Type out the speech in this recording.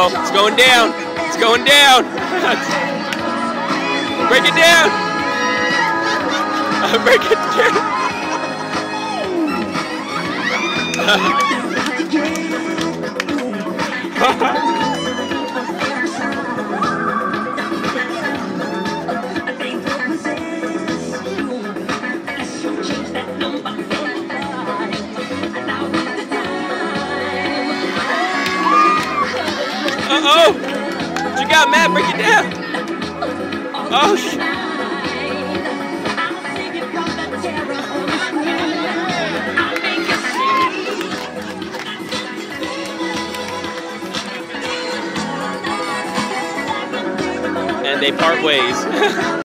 Uh-oh, it's going down. It's going down. Break it down. Break it down. Uh-oh! What you got, Matt? Break it down! Oh, shit! And they part ways.